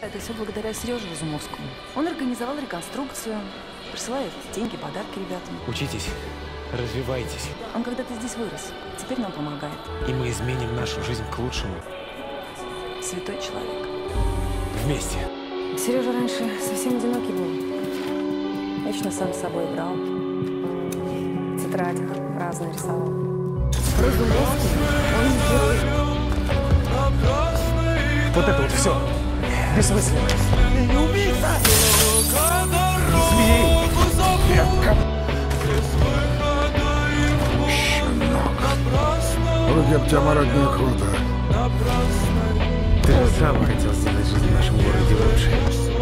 Это все благодаря Сереже Разумовскому. Он организовал реконструкцию, присылает деньги, подарки ребятам. Учитесь, развивайтесь. Он когда-то здесь вырос, теперь нам помогает. И мы изменим нашу жизнь к лучшему. Святой человек. Вместе. Сережа раньше совсем одинокий был. Вечно сам с собой играл. В тетрадях разные рисовал. Разумовский, он герой. Вот это вот все бессмысленно. Не убийца! Змей! Щенок. Руки об тебя марать неохота. Ты же сам хотел сделать жизнь в нашем городе лучше.